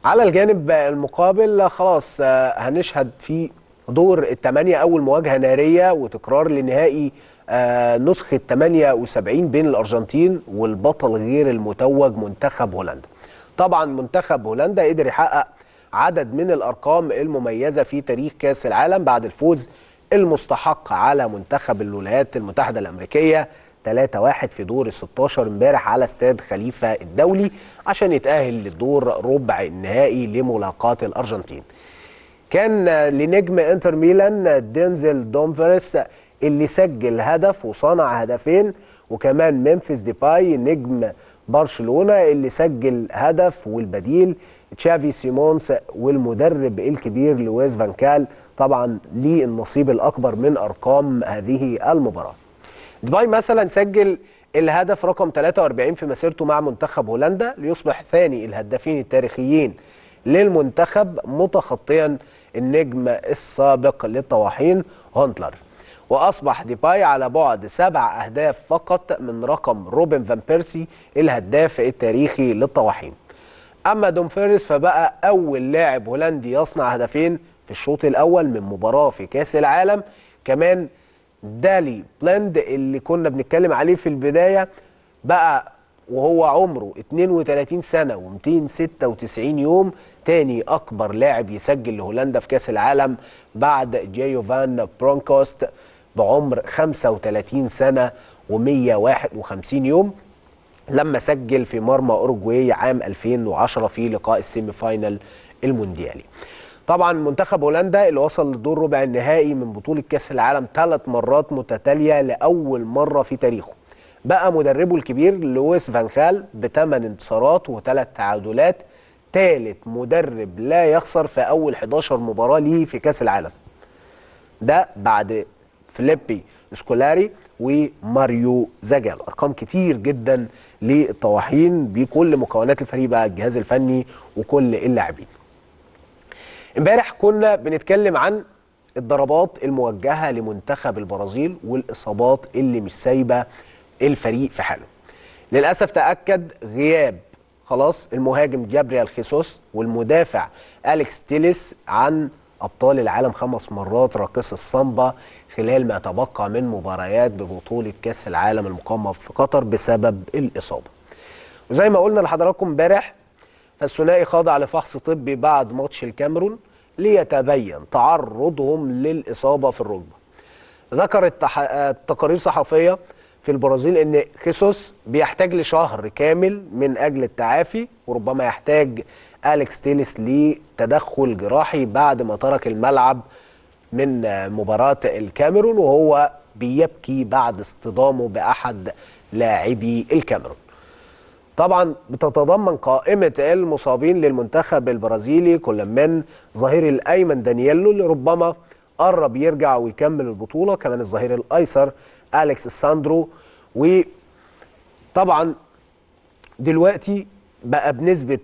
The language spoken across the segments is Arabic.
على الجانب المقابل خلاص هنشهد في دور الثمانية أول مواجهة نارية وتكرار لنهائي نسخة 78 بين الأرجنتين والبطل غير المتوج منتخب هولندا. طبعا منتخب هولندا قدر يحقق عدد من الأرقام المميزة في تاريخ كأس العالم بعد الفوز المستحق على منتخب الولايات المتحدة الأمريكية 3-1 في دور ال 16 امبارح على استاد خليفة الدولي عشان يتأهل للدور ربع النهائي لملاقاة الأرجنتين. كان لنجم انتر ميلان دينزل دومفريس اللي سجل هدف وصنع هدفين، وكمان ممفيس ديباي نجم برشلونة اللي سجل هدف، والبديل تشافي سيمونز والمدرب الكبير لويس فانكال طبعا ليه النصيب الأكبر من أرقام هذه المباراة. ديباي مثلا سجل الهدف رقم 43 في مسيرته مع منتخب هولندا ليصبح ثاني الهدافين التاريخيين للمنتخب متخطيا النجم السابق للطواحين هونتلر، وأصبح ديباي على بعد 7 أهداف فقط من رقم روبن فان بيرسي الهداف التاريخي للطواحين. أما دومفريس فبقى أول لاعب هولندي يصنع هدفين في الشوط الأول من مباراة في كأس العالم. كمان دالي بلند اللي كنا بنتكلم عليه في البداية بقى وهو عمره 32 سنة و296 يوم تاني أكبر لاعب يسجل لهولندا في كأس العالم بعد جيوفان برونكوست بعمر 35 سنة و151 يوم لما سجل في مرمى أوروجواي عام 2010 في لقاء السيمي فاينل المونديالي. طبعا منتخب هولندا اللي وصل لدور ربع النهائي من بطولة كأس العالم 3 مرات متتالية لأول مرة في تاريخه. بقى مدربه الكبير لويس فانخال ب8 انتصارات و3 تعادلات، ثالث مدرب لا يخسر في أول 11 مباراة ليه في كأس العالم، ده بعد فيليبي سكولاري وماريو زاجال. أرقام كتير جدا للطواحين بكل مكونات الفريق بقى الجهاز الفني وكل اللاعبين. امبارح كنا بنتكلم عن الضربات الموجهة لمنتخب البرازيل والإصابات اللي مش سايبة الفريق في حاله. للأسف تأكد غياب خلاص المهاجم جابريال خيسوس والمدافع أليكس تيليس عن أبطال العالم 5 مرات راقص السامبا خلال ما تبقى من مباريات ببطولة كأس العالم المقامة في قطر بسبب الإصابة. وزي ما قلنا لحضراتكم امبارح فالثنائي خاضع لفحص طبي بعد ماتش الكاميرون ليتبين تعرضهم للإصابة في الركبة. ذكرت تقارير صحفية في البرازيل ان خيسوس بيحتاج لشهر كامل من اجل التعافي، وربما يحتاج أليكس تيليس لتدخل جراحي بعد ما ترك الملعب من مباراة الكاميرون وهو بيبكي بعد اصطدامه بأحد لاعبي الكاميرون. طبعا بتتضمن قائمة المصابين للمنتخب البرازيلي كل من ظهير الأيمن دانييلو اللي ربما قرب يرجع ويكمل البطولة، كمان الظهير الأيسر أليكس ساندرو. وطبعا دلوقتي بقى بنسبة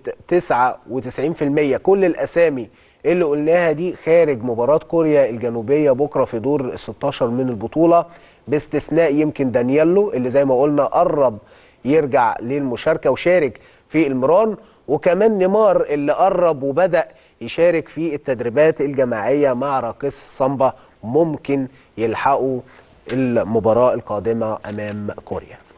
99% كل الأسامي اللي قلناها دي خارج مباراة كوريا الجنوبية بكرة في دور ال 16 من البطولة، باستثناء يمكن دانييلو اللي زي ما قلنا قرب يرجع للمشاركة وشارك في المران، وكمان نيمار اللي قرب وبدأ يشارك في التدريبات الجماعية مع راقص السامبا، ممكن يلحقوا المباراة القادمة أمام كوريا.